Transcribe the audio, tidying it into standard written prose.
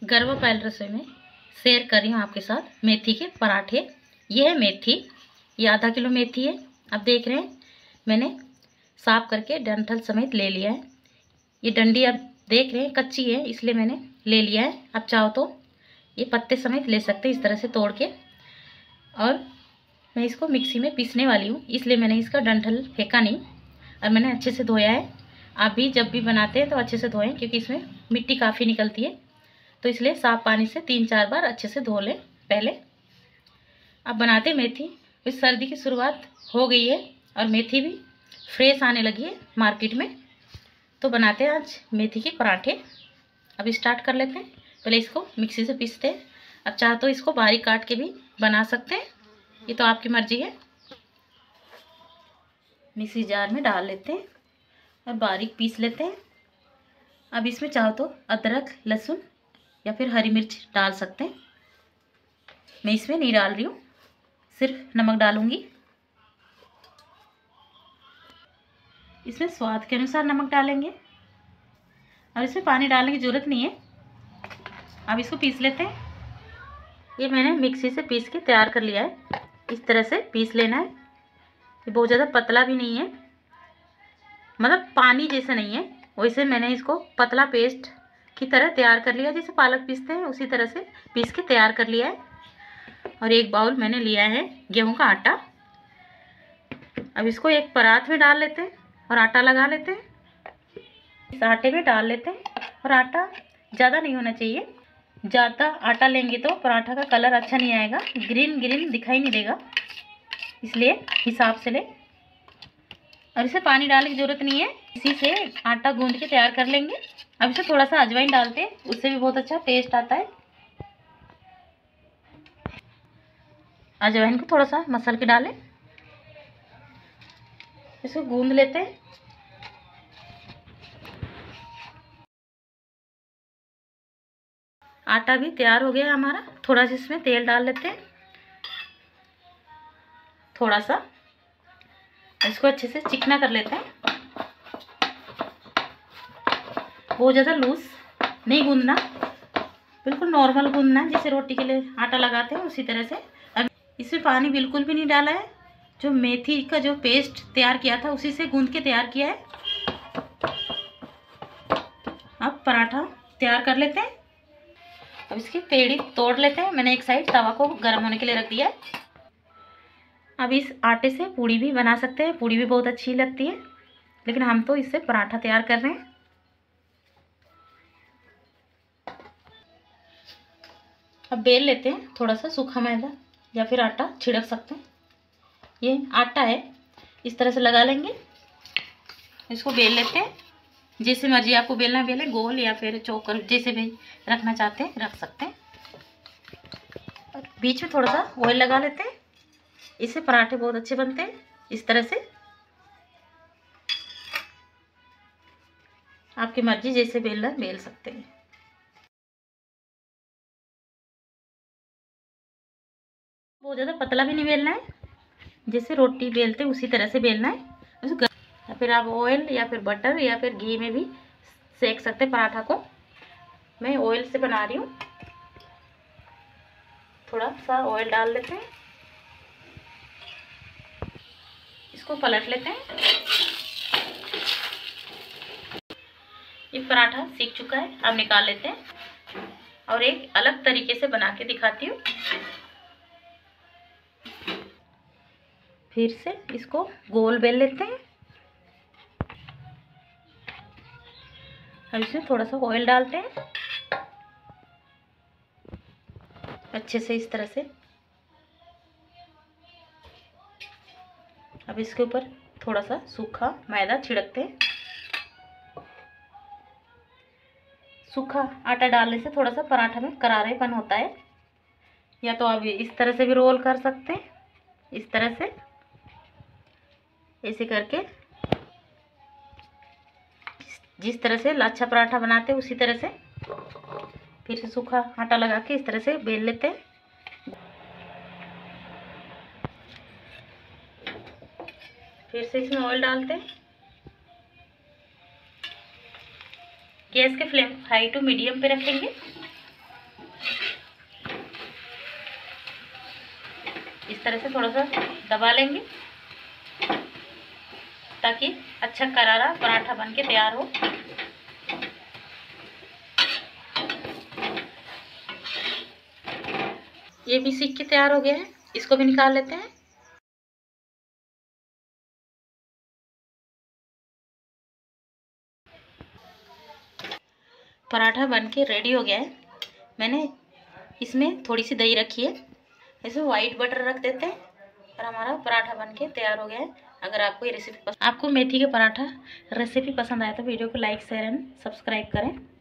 गरवा पायल रसोई में शेयर कर रही हूँ आपके साथ मेथी के पराठे। ये है मेथी, ये आधा किलो मेथी है। आप देख रहे हैं मैंने साफ करके डंठल समेत ले लिया है। ये डंडी आप देख रहे हैं कच्ची है, इसलिए मैंने ले लिया है। आप चाहो तो ये पत्ते समेत ले सकते हैं इस तरह से तोड़ के। और मैं इसको मिक्सी में पीसने वाली हूँ, इसलिए मैंने इसका डंठल फेंका नहीं और मैंने अच्छे से धोया है। आप भी जब भी बनाते हैं तो अच्छे से धोएं, क्योंकि इसमें मिट्टी काफ़ी निकलती है, तो इसलिए साफ पानी से 3-4 बार अच्छे से धो लें पहले। अब बनाते मेथी। इस सर्दी की शुरुआत हो गई है और मेथी भी फ्रेश आने लगी है मार्केट में, तो बनाते हैं आज मेथी के पराठे। अब स्टार्ट कर लेते हैं। पहले इसको मिक्सी से पीसते हैं। अब चाहे तो इसको बारीक काट के भी बना सकते हैं, ये तो आपकी मर्जी है। मिक्सी जार में डाल लेते हैं और बारीक पीस लेते हैं। अब इसमें चाहो तो अदरक, लहसुन या फिर हरी मिर्च डाल सकते हैं। मैं इसमें नहीं डाल रही हूँ, सिर्फ नमक डालूंगी। इसमें स्वाद के अनुसार नमक डालेंगे और इसमें पानी डालने की ज़रूरत नहीं है। अब इसको पीस लेते हैं। ये मैंने मिक्सी से पीस के तैयार कर लिया है। इस तरह से पीस लेना है। ये बहुत ज़्यादा पतला भी नहीं है, मतलब पानी जैसे नहीं है, वैसे मैंने इसको पतला पेस्ट की तरह तैयार कर लिया। जैसे पालक पीसते हैं उसी तरह से पीस के तैयार कर लिया है। और एक बाउल मैंने लिया है गेहूं का आटा। अब इसको एक परात में डाल लेते हैं और आटा लगा लेते हैं। इस आटे में डाल लेते हैं और आटा ज़्यादा नहीं होना चाहिए। ज़्यादा आटा लेंगे तो पराठा का कलर अच्छा नहीं आएगा, ग्रीन ग्रीन दिखाई नहीं देगा, इसलिए हिसाब से ले। और इसे पानी डालने की ज़रूरत नहीं है, इसी से आटा गूंद के तैयार कर लेंगे। अब इसे थोड़ा सा अजवाइन डालते हैं, उससे भी बहुत अच्छा टेस्ट आता है। अजवाइन को थोड़ा सा मसल के डालें, इसको गूंद लेते हैं। आटा भी तैयार हो गया है हमारा। थोड़ा सा इसमें तेल डाल लेते हैं, थोड़ा सा। इसको अच्छे से चिकना कर लेते हैं। बहुत ज़्यादा लूज नहीं गूंदना, बिल्कुल नॉर्मल गूंदना है, जैसे रोटी के लिए आटा लगाते हैं उसी तरह से। अब इसमें पानी बिल्कुल भी नहीं डाला है, जो मेथी का जो पेस्ट तैयार किया था उसी से गूंद के तैयार किया है। अब पराठा तैयार कर लेते हैं। अब इसकी पेड़ी तोड़ लेते हैं। मैंने एक साइड तवा को गर्म होने के लिए रख दिया है। अब इस आटे से पूड़ी भी बना सकते हैं, पूड़ी भी बहुत अच्छी लगती है, लेकिन हम तो इससे पराठा तैयार कर रहे हैं। अब बेल लेते हैं। थोड़ा सा सूखा मैदा या फिर आटा छिड़क सकते हैं। ये आटा है, इस तरह से लगा लेंगे। इसको बेल लेते हैं। जैसे मर्जी आपको बेलना है बेलें, गोल या फिर चौकर, जैसे भी रखना चाहते हैं रख सकते हैं। और बीच में थोड़ा सा ऑयल लगा लेते हैं, इससे पराठे बहुत अच्छे बनते हैं। इस तरह से आपकी मर्जी, जैसे बेलना बेल सकते हैं। बहुत ज़्यादा पतला भी नहीं बेलना है, जैसे रोटी बेलते हैं उसी तरह से बेलना है। या फिर आप ऑयल या फिर बटर या फिर घी में भी सेक सकते हैं पराठा को। मैं ऑयल से बना रही हूँ। थोड़ा सा ऑयल डाल लेते हैं, इसको पलट लेते हैं। ये पराठा सीख चुका है, अब निकाल लेते हैं और एक अलग तरीके से बना के दिखाती हूँ। फिर से इसको गोल बेल लेते हैं। अब इसमें थोड़ा सा ऑयल डालते हैं अच्छे से, इस तरह से। अब इसके ऊपर थोड़ा सा सूखा मैदा छिड़कते हैं। सूखा आटा डालने से थोड़ा सा पराठा में करारेपन होता है। या तो आप इस तरह से भी रोल कर सकते हैं, इस तरह से, ऐसे करके। जिस तरह से लच्छा पराठा बनाते हैं उसी तरह से फिर से सूखा आटा लगा के इस तरह से बेल लेते हैं। फिर से इसमें ऑयल डालते हैं। गैस के फ्लेम हाई टू मीडियम पे रखेंगे। इस तरह से थोड़ा सा दबा लेंगे ताकि अच्छा करारा पराठा बन के तैयार हो। ये भी सीख के तैयार हो गया है, इसको भी निकाल लेते हैं। पराठा बन के रेडी हो गया है। मैंने इसमें थोड़ी सी दही रखी है, इसमें वाइट बटर रख देते हैं और हमारा पराठा बन के तैयार हो गया है। अगर आपको ये रेसिपी आपको मेथी के पराठा रेसिपी पसंद आया तो वीडियो को लाइक शेयर एंड सब्सक्राइब करें।